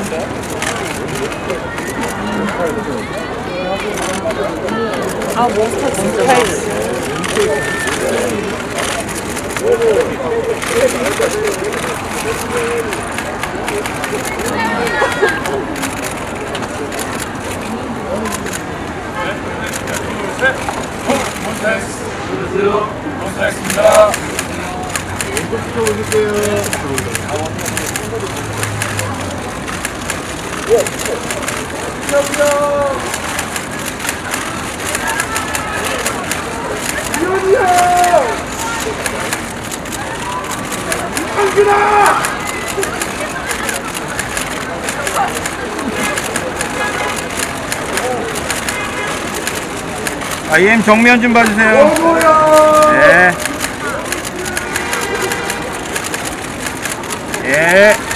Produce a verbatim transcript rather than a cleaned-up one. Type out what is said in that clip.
아, 몬스터 진짜 맛있어. 감사합니다. 왼쪽부터 올릴게요. 감사합니다. 이현이야! 한준아! 아이엠 정면 좀 봐주세요. 어머야! 네. 예.